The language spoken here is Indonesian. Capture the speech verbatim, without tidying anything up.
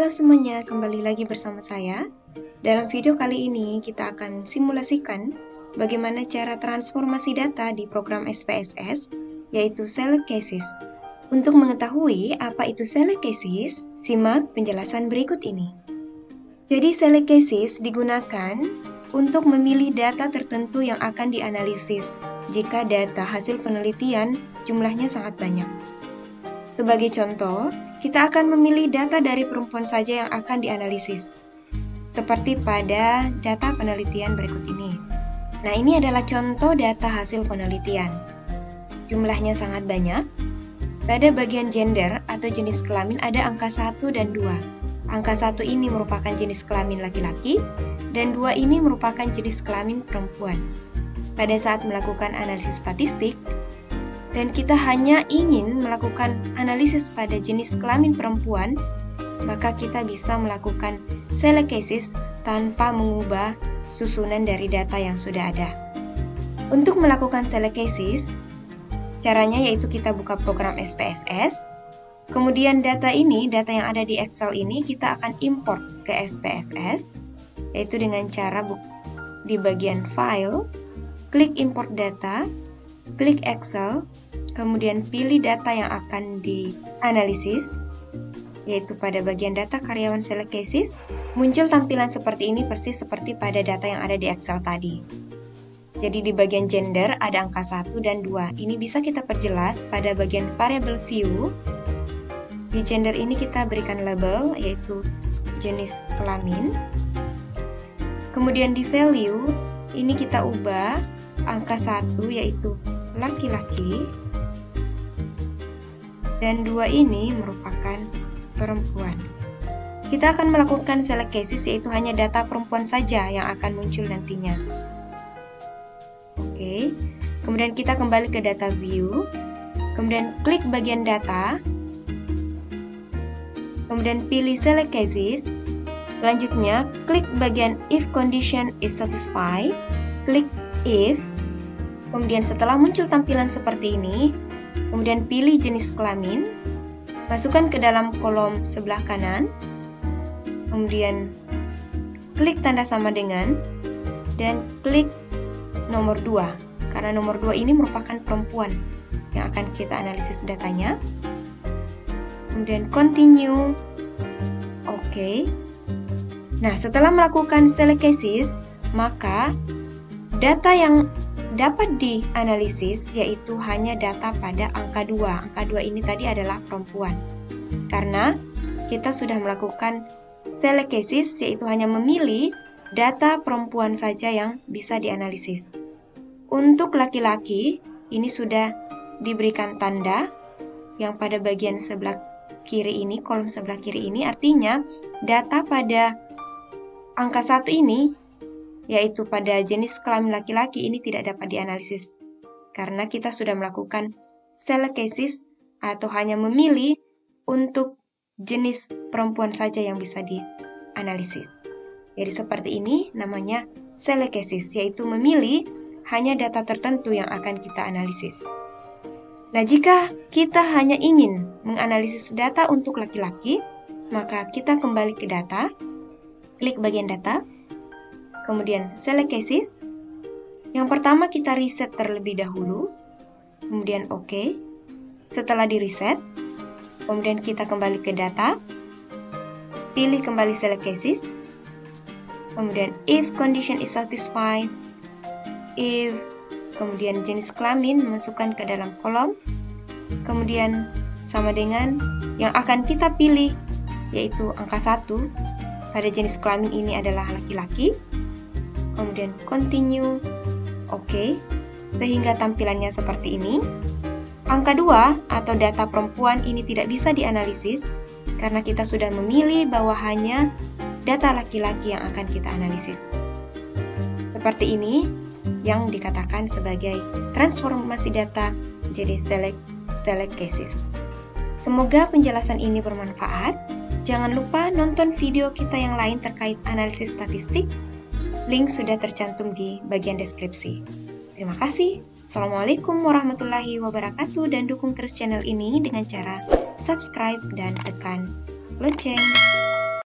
Halo semuanya, kembali lagi bersama saya. Dalam video kali ini kita akan simulasikan bagaimana cara transformasi data di program S P S S, yaitu Select Cases. Untuk mengetahui apa itu Select Cases, simak penjelasan berikut ini. Jadi Select Cases digunakan untuk memilih data tertentu yang akan dianalisis jika data hasil penelitian jumlahnya sangat banyak. Sebagai contoh, kita akan memilih data dari perempuan saja yang akan dianalisis, seperti pada data penelitian berikut ini. Nah, ini adalah contoh data hasil penelitian. Jumlahnya sangat banyak. Pada bagian gender atau jenis kelamin ada angka satu dan dua. Angka satu ini merupakan jenis kelamin laki-laki, dan dua ini merupakan jenis kelamin perempuan. Pada saat melakukan analisis statistik, dan kita hanya ingin melakukan analisis pada jenis kelamin perempuan, maka kita bisa melakukan select cases tanpa mengubah susunan dari data yang sudah ada. Untuk melakukan select cases, caranya yaitu kita buka program S P S S, kemudian data ini, data yang ada di Excel ini kita akan import ke S P S S, yaitu dengan cara di bagian File, klik Import Data, klik Excel, kemudian pilih data yang akan dianalisis, yaitu pada bagian data karyawan Select Cases, muncul tampilan seperti ini persis seperti pada data yang ada di Excel tadi. Jadi di bagian gender ada angka satu dan dua. Ini bisa kita perjelas pada bagian variable view. Di gender ini kita berikan label, yaitu jenis kelamin. Kemudian di value, ini kita ubah angka satu yaitu laki-laki, dan dua ini merupakan perempuan. Kita akan melakukan select cases, yaitu hanya data perempuan saja yang akan muncul nantinya. Oke, kemudian kita kembali ke data view, kemudian klik bagian data, kemudian pilih select cases. Selanjutnya, klik bagian if condition is satisfied, klik if. Kemudian setelah muncul tampilan seperti ini, kemudian pilih jenis kelamin, masukkan ke dalam kolom sebelah kanan, kemudian klik tanda sama dengan, dan klik nomor dua, karena nomor dua ini merupakan perempuan yang akan kita analisis datanya. Kemudian continue, oke. Nah, setelah melakukan select cases, maka data yang dapat dianalisis yaitu hanya data pada angka dua. Angka dua ini tadi adalah perempuan. Karena kita sudah melakukan select cases, yaitu hanya memilih data perempuan saja yang bisa dianalisis. Untuk laki-laki, ini sudah diberikan tanda yang pada bagian sebelah kiri ini, kolom sebelah kiri ini, artinya data pada angka satu ini, yaitu pada jenis kelamin laki-laki, ini tidak dapat dianalisis karena kita sudah melakukan select cases atau hanya memilih untuk jenis perempuan saja yang bisa dianalisis. Jadi seperti ini namanya select cases, yaitu memilih hanya data tertentu yang akan kita analisis. Nah, jika kita hanya ingin menganalisis data untuk laki-laki, maka kita kembali ke data, klik bagian data, kemudian select cases. Yang pertama kita reset terlebih dahulu, kemudian oke. Setelah di reset, kemudian kita kembali ke data, pilih kembali select cases, kemudian if condition is satisfied, if, kemudian jenis kelamin masukkan ke dalam kolom, kemudian sama dengan yang akan kita pilih yaitu angka satu, pada jenis kelamin ini adalah laki-laki. Kemudian continue, oke, okay, sehingga tampilannya seperti ini. Angka dua atau data perempuan ini tidak bisa dianalisis karena kita sudah memilih bahwa hanya data laki-laki yang akan kita analisis. Seperti ini yang dikatakan sebagai transformasi data jadi select select cases. Semoga penjelasan ini bermanfaat. Jangan lupa nonton video kita yang lain terkait analisis statistik. Link sudah tercantum di bagian deskripsi. Terima kasih. Assalamualaikum warahmatullahi wabarakatuh, dan dukung terus channel ini dengan cara subscribe dan tekan lonceng.